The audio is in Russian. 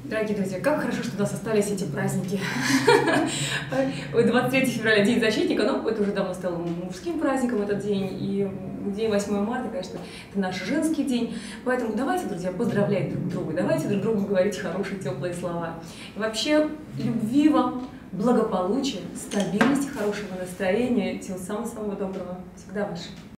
Дорогие друзья, как хорошо, что у нас остались эти праздники. 23 февраля, День защитника, но это уже давно стал мужским праздником этот день. И день 8 марта, конечно, это наш женский день. Поэтому давайте, друзья, поздравлять друг друга, давайте друг другу говорить хорошие, теплые слова. И вообще, любви вам, благополучия, стабильности, хорошего настроения, всего самого-самого доброго. Всегда ваша.